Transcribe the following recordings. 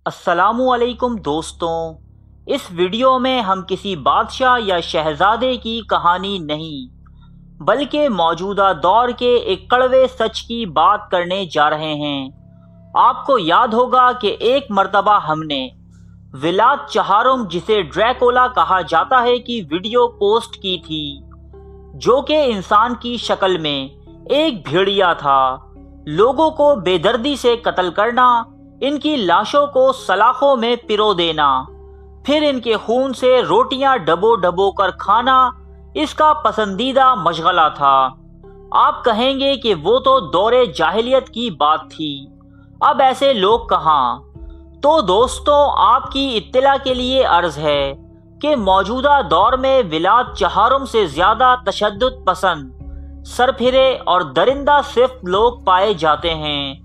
अस्सलामु अलैकुम दोस्तों। इस वीडियो में हम किसी बादशाह या शहजादे की कहानी नहीं बल्कि मौजूदा दौर के एक कड़वे सच की बात करने जा रहे हैं। आपको याद होगा कि एक मर्तबा हमने विलाद चहारुम, जिसे ड्रैकुला कहा जाता है, की वीडियो पोस्ट की थी, जो कि इंसान की शक्ल में एक भेड़िया था। लोगों को बेदर्दी से कत्ल करना, इनकी लाशों को सलाखों में पिरो देना, फिर इनके खून से रोटियां डबो डबो कर खाना इसका पसंदीदा मशगला था। आप कहेंगे कि वो तो दौरे जाहिलियत की बात थी, अब ऐसे लोग कहाँ। तो दोस्तों, आपकी इत्तला के लिए अर्ज है कि मौजूदा दौर में विलाद चहारुम से ज्यादा तशद्दुद पसंद, सरफिरे और दरिंदा सिर्फ लोग पाए जाते हैं।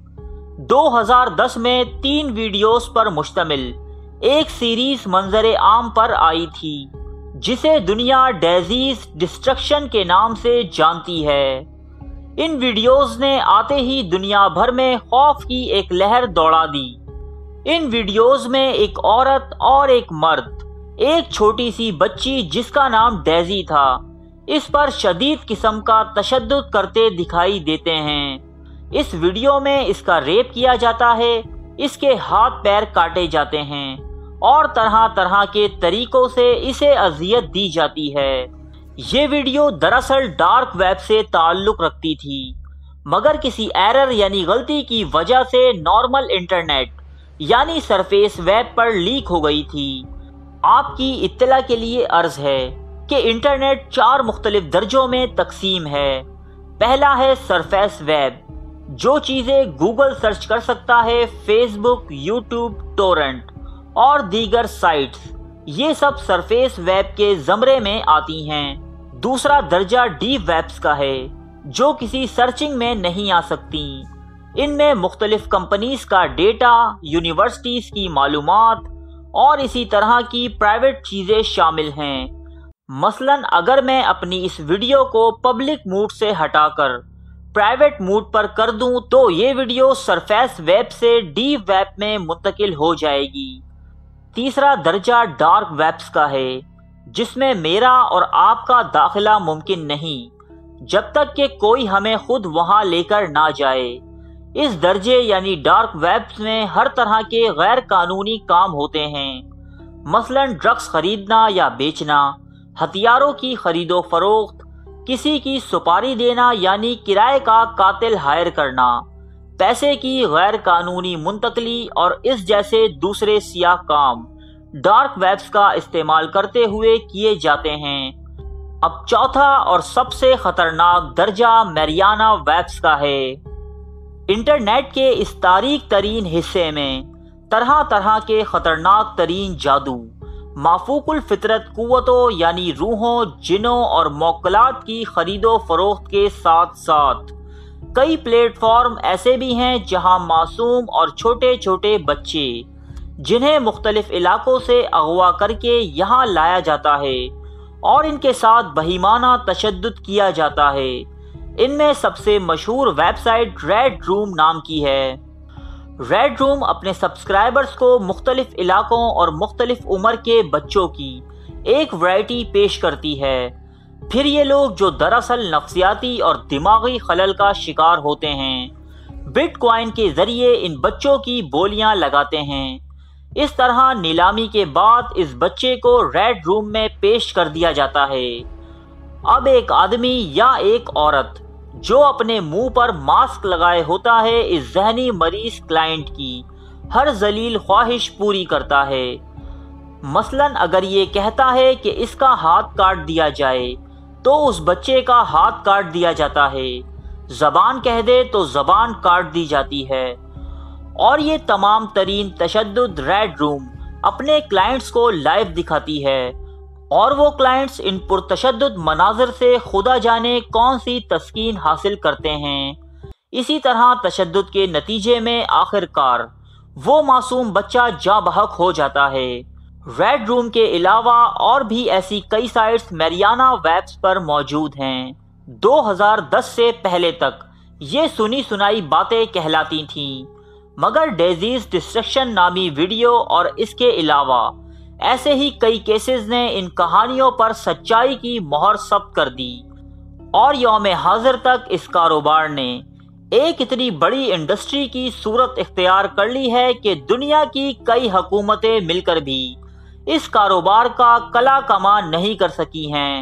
2010 में 3 वीडियोस पर मुश्तमिल एक सीरीज मंजरे आम पर आई थी, जिसे दुनिया डेजीज डिस्ट्रक्शन के नाम से जानती है। इन वीडियोस ने आते ही दुनिया भर में खौफ की एक लहर दौड़ा दी। इन वीडियोस में एक औरत और एक मर्द, एक छोटी सी बच्ची जिसका नाम डेजी था, इस पर शदीद किस्म का तशद्दुद करते दिखाई देते हैं। इस वीडियो में इसका रेप किया जाता है, इसके हाथ पैर काटे जाते हैं और तरह तरह के तरीकों से इसे अजियत दी जाती है। ये वीडियो दरअसल डार्क वेब से ताल्लुक रखती थी, मगर किसी एरर यानी गलती की वजह से नॉर्मल इंटरनेट यानी सरफेस वेब पर लीक हो गई थी। आपकी इत्तला के लिए अर्ज है कि इंटरनेट 4 मुख्तलिफ दर्जों में तकसीम है। पहला है सरफेस वेब, जो चीज़ें गूगल सर्च कर सकता है, फेसबुक, यूट्यूब, टोरेंट और दीगर साइट्स, ये सब सरफेस वेब के ज़मरे में आती हैं। दूसरा दर्जा डीप वेब्स का है, जो किसी सर्चिंग में नहीं आ सकती। इनमें मुख्तलिफ कंपनीज का डेटा, यूनिवर्सिटीज़ की मालूमात और इसी तरह की प्राइवेट चीज़ें शामिल हैं। मसलन अगर मैं अपनी इस वीडियो को पब्लिक मूड से हटाकर प्राइवेट मूड पर कर दूं, तो ये वीडियो सरफेस वेब से डीप वेब में मुंतकिल हो जाएगी। तीसरा दर्जा डार्क वेब्स का है, जिसमें मेरा और आपका दाखिला मुमकिन नहीं, जब तक कि कोई हमें खुद वहां लेकर ना जाए। इस दर्जे यानी डार्क वेब्स में हर तरह के गैर कानूनी काम होते हैं, मसलन ड्रग्स खरीदना या बेचना, हथियारों की खरीदो फरोख्त, किसी की सुपारी देना यानी किराए का कातिल हायर करना, पैसे की गैर कानूनी मुंतकली और इस जैसे दूसरे सियाह काम डार्क वेब्स का इस्तेमाल करते हुए किए जाते हैं। अब चौथा और सबसे खतरनाक दर्जा मैरियाना वेब्स का है। इंटरनेट के इस तारीक तरीन हिस्से में तरह तरह के खतरनाक तरीन जादू, माफूकुल फितरत कुव्वतों यानी रूहों, जिनों और मौक्कलात की खरीदो फरोख्त के साथ साथ कई प्लेटफॉर्म ऐसे भी हैं जहां मासूम और छोटे छोटे बच्चे, जिन्हें मुख्तलिफ इलाकों से अगवा करके यहाँ लाया जाता है और इनके साथ बहिमाना तशद्दुद किया जाता है। इनमें सबसे मशहूर वेबसाइट रेड रूम नाम की है। रेड रूम अपने सब्सक्राइबर्स को मुख्तलिफ इलाकों और मुख्तलिफ उम्र के बच्चों की एक वैरायटी पेश करती है। फिर ये लोग, जो दरअसल नफ्सियाती और दिमागी खलल का शिकार होते हैं, बिटकॉइन के जरिए इन बच्चों की बोलियां लगाते हैं। इस तरह नीलामी के बाद इस बच्चे को रेड रूम में पेश कर दिया जाता है। अब एक आदमी या एक औरत जो अपने मुंह पर मास्क लगाए होता है, इस जहनी मरीज क्लाइंट की हर जलील ख्वाहिश पूरी करता है। मसलन अगर ये कहता है कि इसका हाथ काट दिया जाए, तो उस बच्चे का हाथ काट दिया जाता है। जबान कह दे तो जबान काट दी जाती है। और ये तमाम तरीन तशद्दुद रेड रूम अपने क्लाइंट्स को लाइव दिखाती है, और वो क्लाइंट्स इन पुरतशद्दुद मनाज़र से खुदा जाने कौन सी तस्कीन हासिल करते हैं। इसी तरह तशद्दुद के नतीजे में आखिरकार वो मासूम बच्चा जा बहक हो जाता है। रेड रूम के अलावा और भी ऐसी कई साइट्स मैरियाना वेब्स पर मौजूद हैं। 2010 से पहले तक ये सुनी सुनाई बातें कहलाती थीं, مگر ڈیزیز ڈسٹرکشن نامی ویڈیو اور اس کے علاوہ ایسے ہی کئی کیسز نے ان کہانیوں پر سچائی کی مہر ثبت کر دی، اور یوم حاضر تک اس کاروبار نے ایک اتنی بڑی انڈسٹری کی صورت اختیار کر لی ہے کہ دنیا کی کئی حکومتیں مل کر بھی اس کاروبار کا کلا کما نہیں کر سکی ہیں۔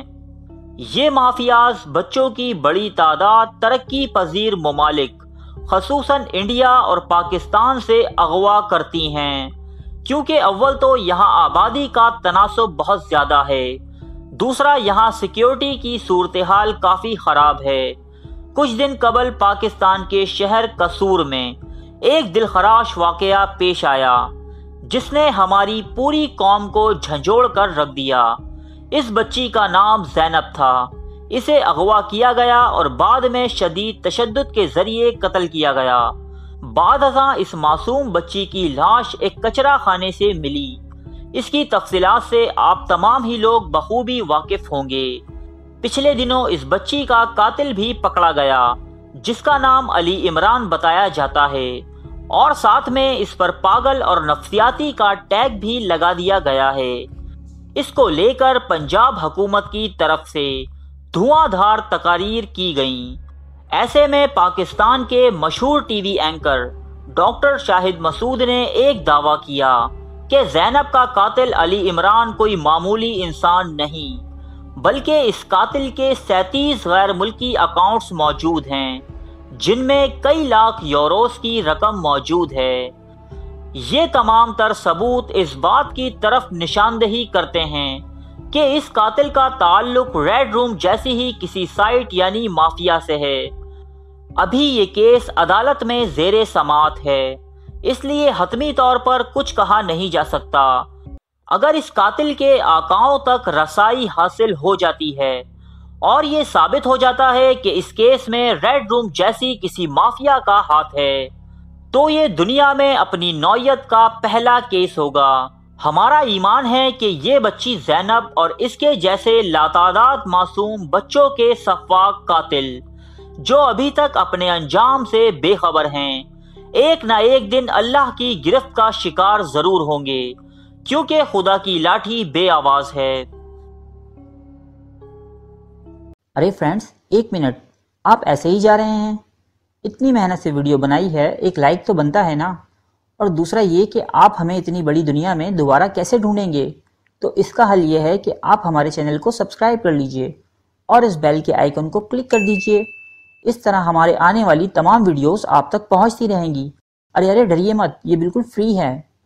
یہ مافیاز بچوں کی بڑی تعداد ترقی پذیر ممالک خصوصاً انڈیا اور پاکستان سے اغوا کرتی ہیں، کیونکہ اول تو یہاں آبادی کا تناسب بہت زیادہ ہے، دوسرا یہاں سیکیورٹی کی صورتحال کافی خراب ہے۔ کچھ دن قبل پاکستان کے شہر قصور میں ایک دلخراش واقعہ پیش آیا جس نے ہماری پوری قوم کو جھنجھوڑ کر رکھ دیا۔ اس بچی کا نام زینب تھا۔ اسے اغوا کیا گیا اور بعد میں شدید تشدد کے ذریعے قتل کیا گیا۔ بعد ازاں اس معصوم بچی کی لاش ایک کچرا خانے سے ملی۔ اس کی تفصیلات سے آپ تمام ہی لوگ بخوبی واقف ہوں گے۔ پچھلے دنوں اس بچی کا قاتل بھی پکڑا گیا جس کا نام علی عمران بتایا جاتا ہے، اور ساتھ میں اس پر پاگل اور نفسیاتی کا ٹیگ بھی لگا دیا گیا ہے۔ اس کو لے کر پنجاب حکومت کی طرف سے دھواں دھار تقاریر کی گئیں۔ ایسے میں پاکستان کے مشہور T V anchor doctor Shahid Masood نے ایک دعویٰ کیا کہ زینب کا قاتل علی عمران کوئی معمولی انسان نہیں، بلکہ اس قاتل کے 37 غیر ملکی اکاؤنٹس موجود ہیں جن میں کئی لاکھ یوروز کی رقم موجود ہے۔ یہ تمام تر ثبوت اس بات کی طرف نشاندہی کرتے ہیں کہ اس قاتل کا تعلق ریڈ روم جیسی ہی کسی سائٹ یعنی مافیا سے ہے۔ ابھی یہ کیس عدالت میں زیر سماعت ہے، اس لیے حتمی طور پر کچھ کہا نہیں جا سکتا۔ اگر اس قاتل کے آقاؤں تک رسائی حاصل ہو جاتی ہے اور یہ ثابت ہو جاتا ہے کہ اس کیس میں ریڈ روم جیسی کسی مافیا کا ہاتھ ہے، تو یہ دنیا میں اپنی نوعیت کا پہلا کیس ہوگا۔ ہمارا ایمان ہے کہ یہ بچی زینب اور اس کے جیسے لاتعداد معصوم بچوں کے سفاک قاتل جو ابھی تک اپنے انجام سے بے خبر ہیں، ایک نہ ایک دن اللہ کی گرفت کا شکار ضرور ہوں گے، کیونکہ خدا کی لاٹھی بے آواز ہے۔ ارے فرینڈز، ایک منٹ، آپ ایسے ہی جا رہے ہیں؟ اتنی محنت سے ویڈیو بنائی ہے، ایک لائک تو بنتا ہے نا؟ اور دوسرا یہ کہ آپ ہمیں اتنی بڑی دنیا میں دوبارہ کیسے ڈھونڈیں گے؟ تو اس کا حل یہ ہے کہ آپ ہمارے چینل کو سبسکرائب کر لیجئے اور اس بیل کے آئیکن کو کلک کر دیجئے۔ اس طرح ہمارے آنے والی تمام ویڈیوز آپ تک پہنچتی رہیں گی۔ ارے ڈریے مت، یہ بالکل فری ہے۔